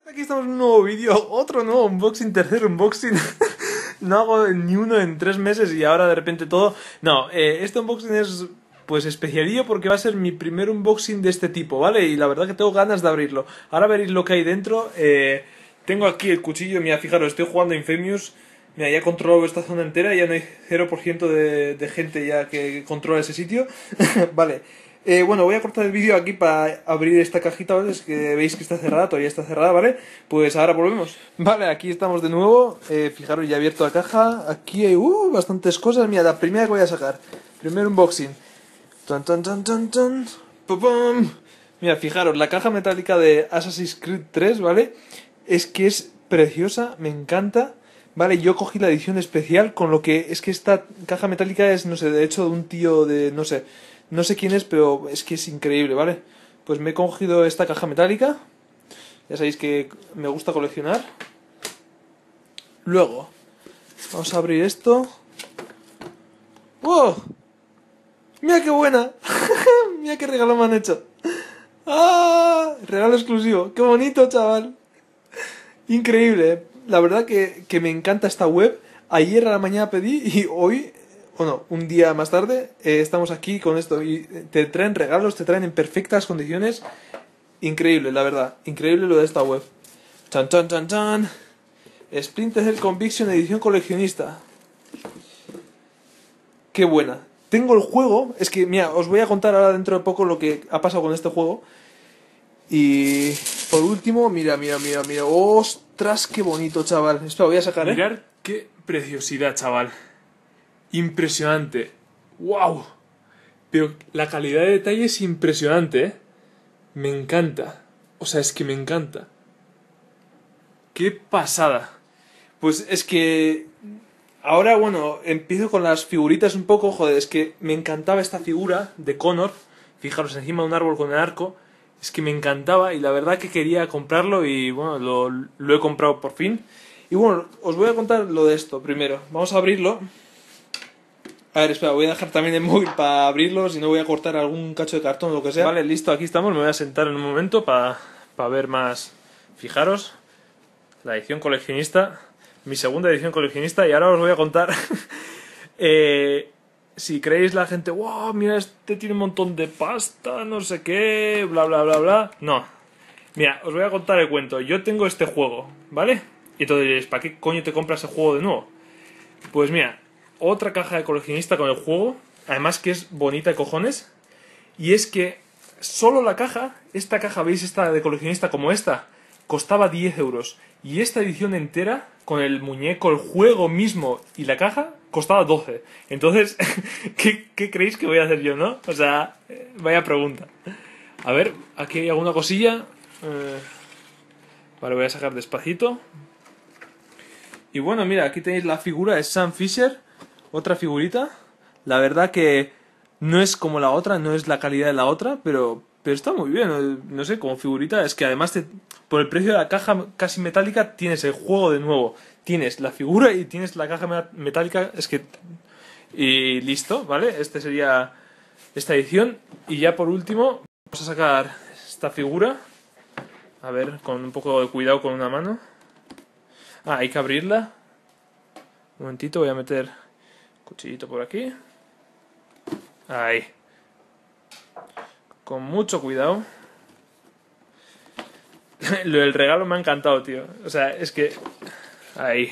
Aquí estamos en un nuevo vídeo, otro nuevo unboxing, tercer unboxing. No hago ni uno en 3 meses y ahora de repente todo. No, este unboxing es pues especialillo porque va a ser mi primer unboxing de este tipo, ¿vale? Y la verdad que tengo ganas de abrirlo. Ahora veréis lo que hay dentro. Tengo aquí el cuchillo, mira, fijaros, estoy jugando a Infamous. Mira, ya he controlado esta zona entera, ya no hay 0% de gente ya que controla ese sitio. Vale. Bueno, voy a cortar el vídeo aquí para abrir esta cajita, ¿vale? Es que veis que está cerrada, todavía está cerrada, ¿vale? Pues ahora volvemos. Vale, aquí estamos de nuevo. Fijaros, ya he abierto la caja. Aquí hay bastantes cosas. Mira, la primera que voy a sacar. Primer unboxing. Tan, tan, tan, tan, tan. ¡Pum, pum! Mira, fijaros, la caja metálica de Assassin's Creed 3, ¿vale? Es que es preciosa, me encanta. Vale, yo cogí la edición especial, con lo que es que esta caja metálica es, no sé, de hecho de un tío de, no sé quién es, pero es que es increíble, ¿vale? Pues me he cogido esta caja metálica. Ya sabéis que me gusta coleccionar. Luego, vamos a abrir esto. ¡Wow! ¡Mira qué buena! ¡Mira qué regalo me han hecho! ¡Ah! Regalo exclusivo. ¡Qué bonito, chaval! Increíble. La verdad que me encanta esta web. Ayer a la mañana pedí y hoy, bueno, un día más tarde, estamos aquí con esto. Y te traen regalos, te traen en perfectas condiciones. Increíble, la verdad. Increíble lo de esta web. Chan, chan, chan, chan. Splinter Cell Conviction edición coleccionista. Qué buena. Tengo el juego. Es que, mira, os voy a contar ahora dentro de poco lo que ha pasado con este juego. Y por último, mira. ¡Ostras, qué bonito, chaval! Espera, voy a sacar, Mirad qué preciosidad, chaval. Impresionante. ¡Wow! Pero la calidad de detalle es impresionante, ¿eh? Me encanta. O sea, es que me encanta. ¡Qué pasada! Pues es que ahora, bueno, empiezo con las figuritas un poco. Joder, es que me encantaba esta figura de Connor. Fijaros, encima de un árbol con el arco. Es que me encantaba y la verdad que quería comprarlo y bueno, lo he comprado por fin. Y bueno, os voy a contar lo de esto primero. Vamos a abrirlo. A ver, espera, voy a dejar también el móvil para abrirlo, si no voy a cortar algún cacho de cartón o lo que sea. Vale, listo, aquí estamos. Me voy a sentar en un momento para ver más. Fijaros, la edición coleccionista, mi segunda edición coleccionista, y ahora os voy a contar. Si creéis la gente, wow, mira, este tiene un montón de pasta, no sé qué, bla, bla, bla, bla. No. Mira, os voy a contar el cuento. Yo tengo este juego, ¿vale? Y entonces diréis, ¿para qué coño te compras ese juego de nuevo? Pues mira, otra caja de coleccionista con el juego, además que es bonita de cojones. Y es que solo la caja, esta caja, ¿veis? Esta de coleccionista como esta, costaba 10 euros. Y esta edición entera, con el muñeco, el juego mismo y la caja, costaba 12. Entonces, ¿qué creéis que voy a hacer yo, no? O sea, vaya pregunta. A ver, aquí hay alguna cosilla. Vale, voy a sacar despacito. Y bueno, mira, aquí tenéis la figura de Sam Fisher. Otra figurita. La verdad que no es como la otra, no es la calidad de la otra, pero está muy bien. No sé, como figurita. Es que además, por el precio de la caja casi metálica, tienes el juego de nuevo. Tienes la figura y tienes la caja metálica. Es que... Y listo, ¿vale? Este sería esta edición. Y ya por último, vamos a sacar esta figura. A ver, con un poco de cuidado con una mano. Hay que abrirla. Un momentito, voy a meter cuchillito por aquí. Ahí. Con mucho cuidado. Lo del regalo me ha encantado, tío. O sea, es que... Ahí.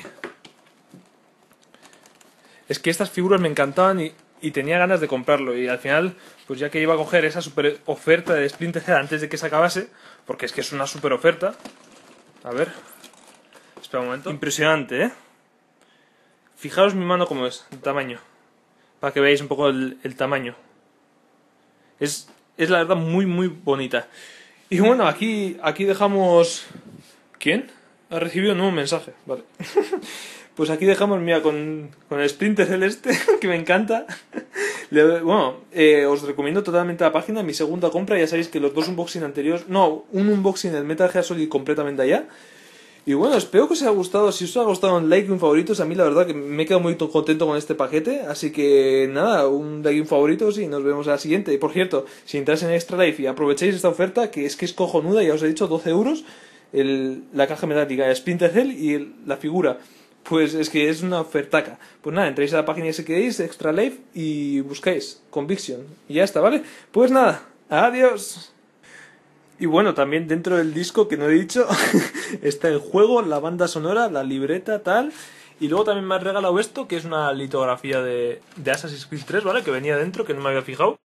Es que estas figuras me encantaban y tenía ganas de comprarlo. Y al final, pues ya que iba a coger esa super oferta de Splinter Cell antes de que se acabase, porque es que es una super oferta. A ver. Espera un momento. Impresionante, ¿eh? Fijaros mi mano como es, el tamaño. Para que veáis un poco el tamaño. Es la verdad muy, muy bonita. Y bueno, aquí dejamos... ¿Quién? Ha recibido un nuevo mensaje. Vale. Pues aquí dejamos, mira, con el Splinter Celeste, que me encanta. Bueno, os recomiendo totalmente la página. Mi segunda compra, ya sabéis que los dos unboxing anteriores... No, un unboxing del Metal Gear Solid completamente allá. Y bueno, espero que os haya gustado. Si os ha gustado, un like y un favorito. A mí la verdad que me he quedado muy contento con este paquete. Así que nada, un like y un favorito y nos vemos a la siguiente. Y por cierto, si entráis en Extra Life y aprovecháis esta oferta, que es cojonuda, ya os he dicho, 12 euros. la caja metálica, Splinter Cell y la figura. Pues es que es una ofertaca. Pues nada, entráis a la página esa que queréis, Extra Life, y buscáis Conviction. Y ya está, ¿vale? Pues nada, adiós. Y bueno, también dentro del disco, que no he dicho, está el juego, la banda sonora, la libreta, tal. Y luego también me has regalado esto, que es una litografía de Assassin's Creed 3, ¿vale? Que venía dentro, que no me había fijado.